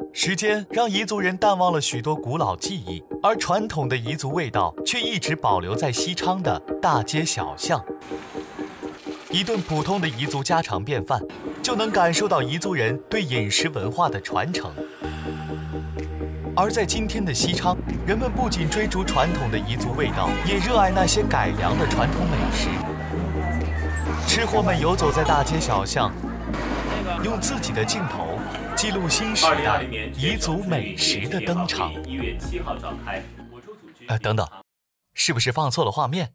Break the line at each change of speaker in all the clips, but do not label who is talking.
时间让彝族人淡忘了许多古老记忆，而传统的彝族味道却一直保留在西昌的大街小巷。一顿普通的彝族家常便饭，就能感受到彝族人对饮食文化的传承。而在今天的西昌，人们不仅追逐传统的彝族味道，也热爱那些改良的传统美食。吃货们游走在大街小巷，用自己的镜头记录新时代彝族美食的登场。等等，是不是放错了画面？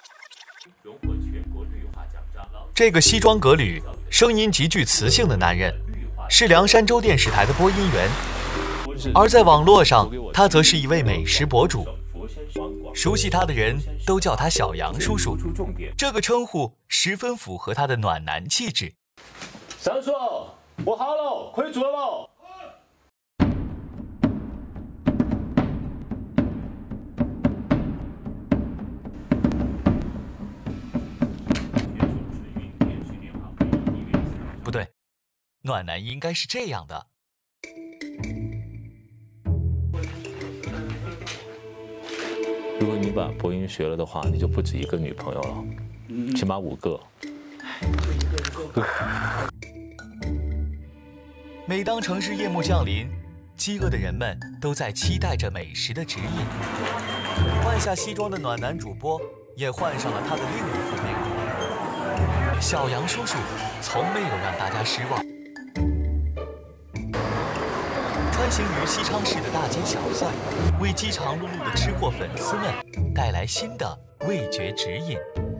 这个西装革履、声音极具磁性的男人，是凉山州电视台的播音员。而在网络上，他则是一位美食博主。熟悉他的人都叫他小杨叔叔，这个称呼十分符合他的暖男气质。
杨叔，我好了，可以做了。
不对，暖男应该是这样的。
如果你把播音学了的话，你就不止一个女朋友了，起码5个。
每当城市夜幕降临，饥饿的人们都在期待着美食的指引。换下西装的暖男主播也换上了他的另一副面孔。小杨叔叔从没有让大家失望。穿行于西昌市的大街小巷，为饥肠辘辘的吃货粉丝们带来新的味觉指引。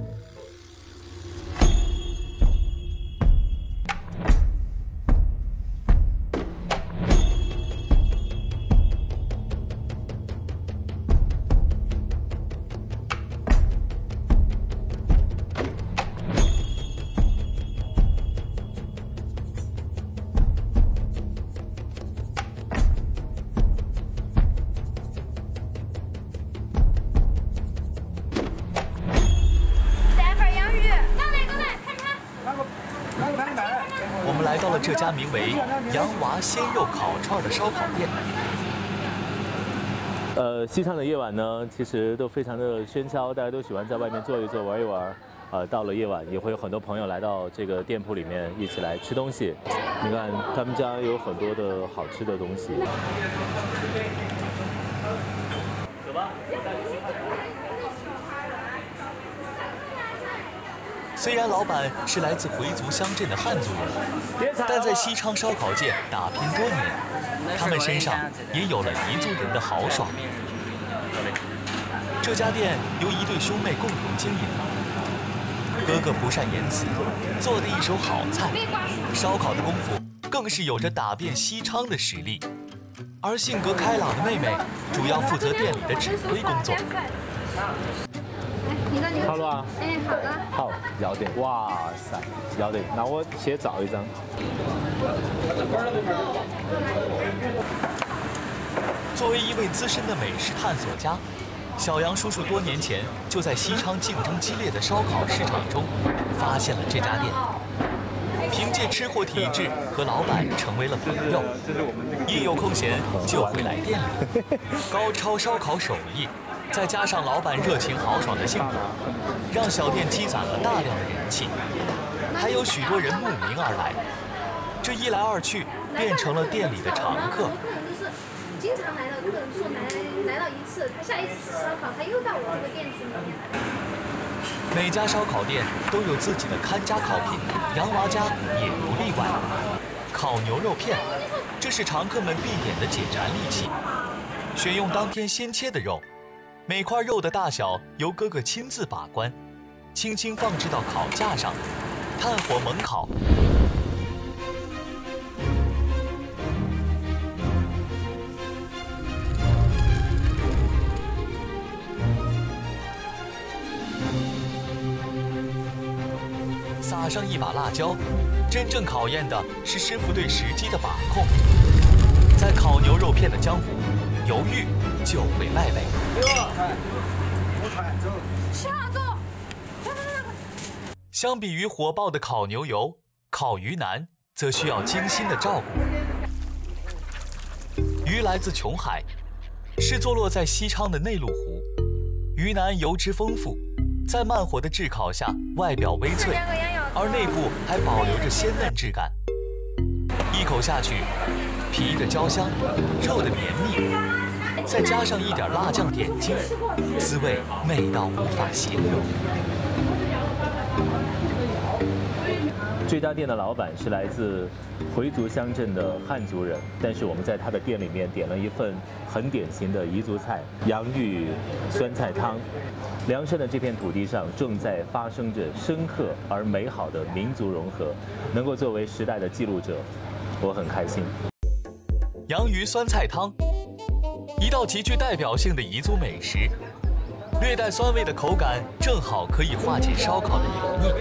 我们来到了这家名为“洋娃鲜肉烤串”的烧烤店。
西昌的夜晚呢，其实都非常的喧嚣，大家都喜欢在外面坐一坐、玩一玩。到了夜晚，也会有很多朋友来到这个店铺里面一起来吃东西。你看，他们家有很多的好吃的东西。走吧。
虽然老板是来自回族乡镇的汉族人，但在西昌烧烤界打拼多年，他们身上也有了彝族人的豪爽。这家店由一对兄妹共同经营，哥哥不善言辞，做的一手好菜，烧烤的功夫更是有着打遍西昌的实力。而性格开朗的妹妹主要负责店里的指挥工作。
好了啊，
哎，好的。
好，要得，哇塞，要得，那我先照一张。
作为一位资深的美食探索家，小杨叔叔多年前就在西昌竞争激烈的烧烤市场中发现了这家店，凭借吃货体质和老板成为了朋友，一有空闲就会来店里。高超烧烤手艺，再加上老板热情豪爽的性格，让小店积攒了大量的人气，还有许多人慕名而来。这一来二去，变成了店里的常客。
经常来的客人说来到一次，他下一次吃烧烤，他又到我这个店子里面。
每家烧烤店都有自己的看家烤品，洋娃家也不例外。烤牛肉片，这是常客们必点的解馋利器。选用当天鲜切的肉，每块肉的大小由哥哥亲自把关，轻轻放置到烤架上，炭火猛烤。撒上一把辣椒，真正考验的是师傅对时机的把控。在烤牛肉片的江湖，犹豫就会败北。相比于火爆的烤牛油，烤鱼腩则需要精心的照顾。 鱼来自琼海，是坐落在西昌的内陆湖。鱼腩油脂丰富，在慢火的炙烤下，外表微脆，而内部还保留着鲜嫩质感。一口下去，皮的焦香，肉的绵密，再加上一点辣酱点睛，滋味美到无法形容。
这家店的老板是来自回族乡镇的汉族人，但是我们在他的店里面点了一份很典型的彝族菜——洋芋酸菜汤。凉山的这片土地上正在发生着深刻而美好的民族融合，能够作为时代的记录者，我很开心。
洋芋酸菜汤，一道极具代表性的彝族美食，略带酸味的口感正好可以化解烧烤的油腻。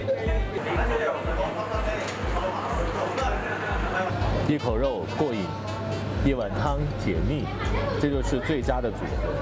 一口肉过瘾，一碗汤解腻，这就是最佳的组合。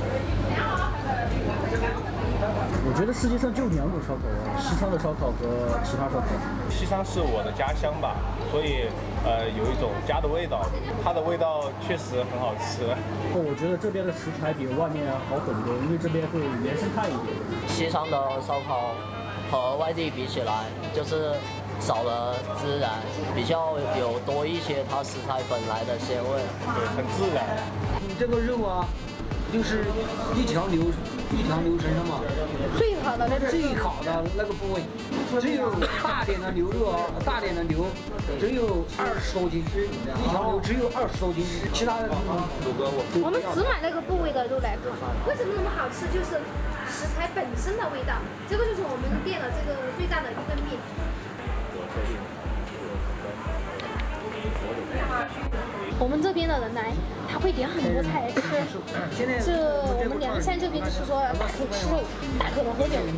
我觉得世界上就2种烧烤，西昌的烧烤和其他烧烤。
西昌是我的家乡吧，所以有一种家的味道，它的味道确实很好吃。
我觉得这边的食材比外面好很多，因为这边会原生态一点。
西昌的烧烤和外地比起来，就是少了孜然，比较有多一些它食材本来的鲜味，
对，很自然。
这个肉啊，就是一条牛身上嘛，
最好的那种，
最好的那个部位，只有大点的牛肉啊，大点的牛只有20多斤，一条牛只有20多斤，其他的
我们只买那个部位的肉来做，为什么那么好吃？就是食材本身的味道，这个就是我们店的这个最大的一个秘诀。我们这边的人来，他会点很多菜吃。我们凉山这边就是说大口吃肉，大口的喝酒。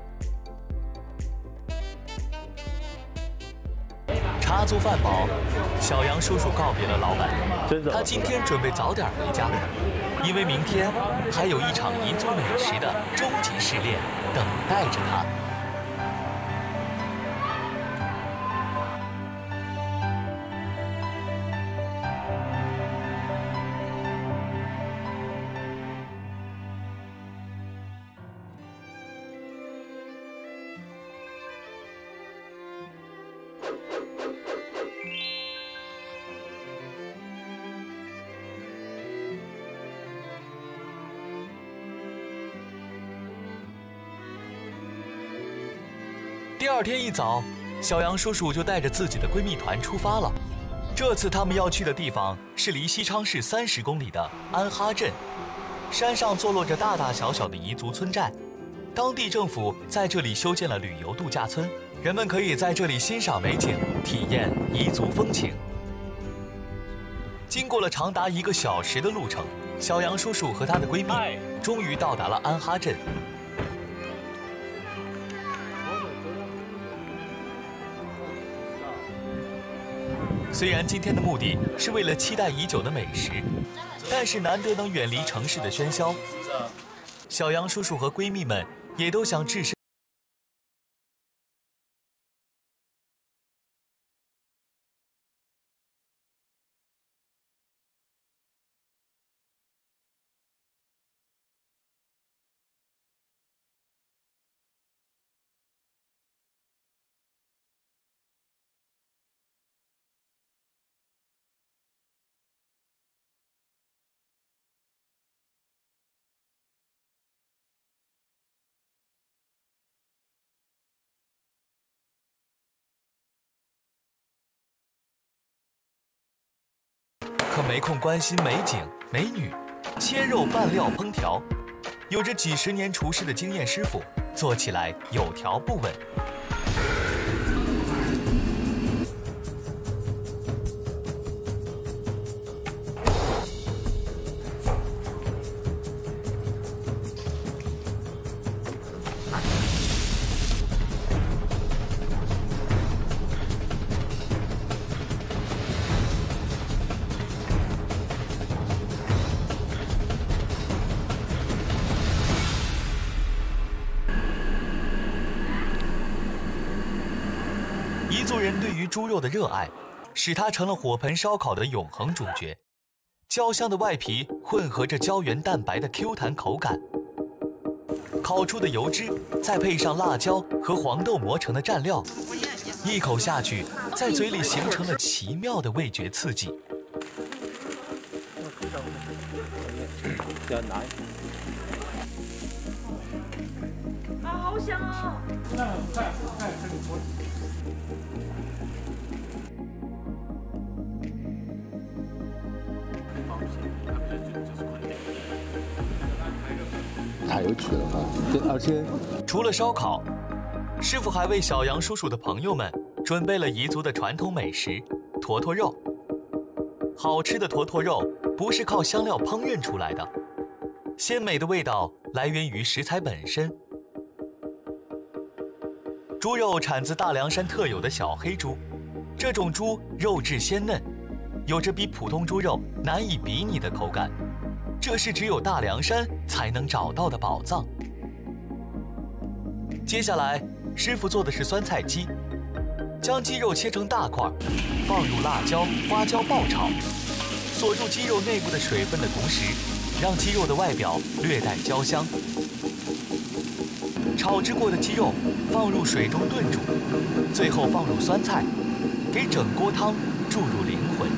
茶足饭饱，小杨叔叔告别了老板，他今天准备早点回家，因为明天还有一场彝族美食的终极试炼等待着他。第二天一早，小杨叔叔就带着自己的闺蜜团出发了。这次他们要去的地方是离西昌市30公里的安哈镇，山上坐落着大大小小的彝族村寨，当地政府在这里修建了旅游度假村，人们可以在这里欣赏美景，体验彝族风情。经过了长达1个小时的路程，小杨叔叔和她的闺蜜终于到达了安哈镇。虽然今天的目的是为了期待已久的美食，但是难得能远离城市的喧嚣，小杨叔叔和闺蜜们也都想置身可没空关心美景美女，切肉拌料烹调，有着几10年厨师的经验师傅，做起来有条不紊。彝族人对于猪肉的热爱，使它成了火盆烧烤的永恒主角。 焦香的外皮混合着胶原蛋白的 Q 弹口感，烤出的油脂再配上辣椒和黄豆磨成的蘸料，一口下去，在嘴里形成了奇妙的味觉刺激。
啊，好香哦！
太有趣了啊！而且
除了烧烤，师傅还为小杨叔叔的朋友们准备了彝族的传统美食——坨坨肉。好吃的坨坨肉不是靠香料烹饪出来的，鲜美的味道来源于食材本身。猪肉产自大凉山特有的小黑猪，这种猪肉质鲜嫩，有着比普通猪肉难以比拟的口感，这是只有大凉山才能找到的宝藏。接下来，师傅做的是酸菜鸡，将鸡肉切成大块，放入辣椒、花椒爆炒，锁住鸡肉内部的水分的同时，让鸡肉的外表略带焦香。炒制过的鸡肉放入水中炖煮，最后放入酸菜，给整锅汤注入灵魂。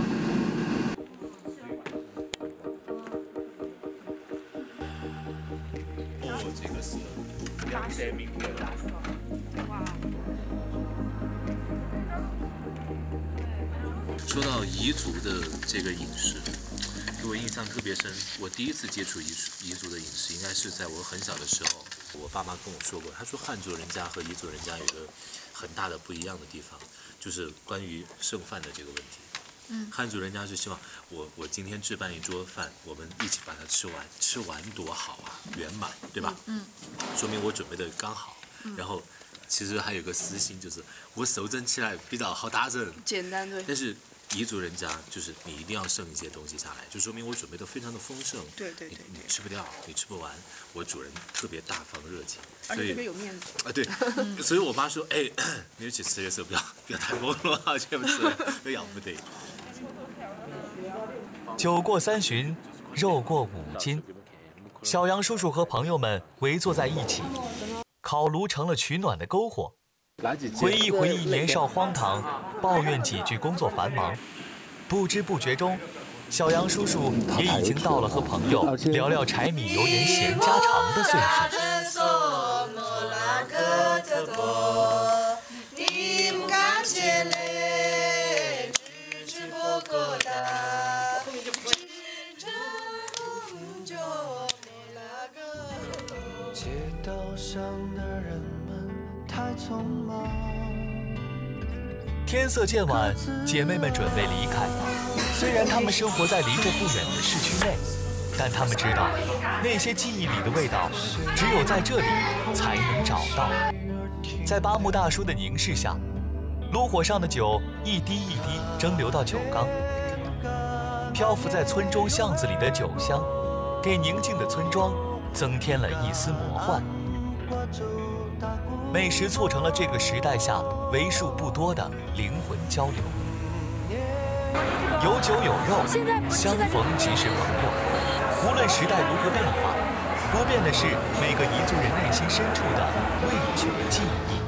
这个是2000名的。
说到彝族的这个饮食，给我印象特别深。我第一次接触彝族的饮食，应该是在我很小的时候。我爸妈跟我说过，他说汉族人家和彝族人家有一个很大的不一样的地方，就是关于剩饭的这个问题。汉族人家就希望我今天置办一桌饭，我们一起把它吃完，吃完多好啊，圆满，对吧？说明我准备的刚好。然后其实还有个私心，就是我手整起来比较好打整，
简单对。
但是彝族人家就是你一定要剩一些东西下来，就说明我准备的非常的丰盛。
对，
你吃不掉，你吃不完，我主人特别大方热情，
而且特别有面子
啊。对，所以我妈说，哎，你一起吃的时候不要太懵了，这不吃都养不得。
酒过3巡，肉过5斤，小杨叔叔和朋友们围坐在一起，烤炉成了取暖的篝火。回忆年少荒唐，抱怨几句工作繁忙，不知不觉中，小杨叔叔也已经到了和朋友聊聊柴米油盐闲家常的岁数。
街道上的人们太匆忙。
天色渐晚，姐妹们准备离开。虽然她们生活在离这不远的市区内，但她们知道，那些记忆里的味道，只有在这里才能找到。在巴木大叔的凝视下，炉火上的酒一滴一滴蒸馏到酒缸，漂浮在村中巷子里的酒香，给宁静的村庄增添了一丝魔幻。美食促成了这个时代下为数不多的灵魂交流。有酒有肉，相逢即是朋友。无论时代如何变化，不变的是每个彝族人内心深处的味觉记忆。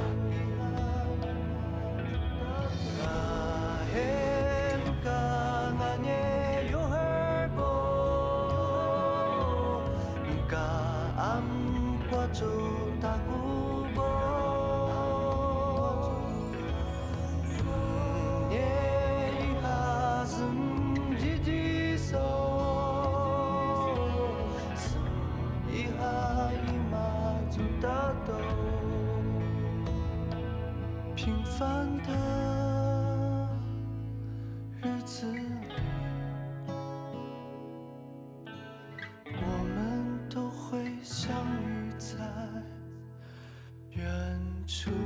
平凡的日子里，我们都会相遇在远处。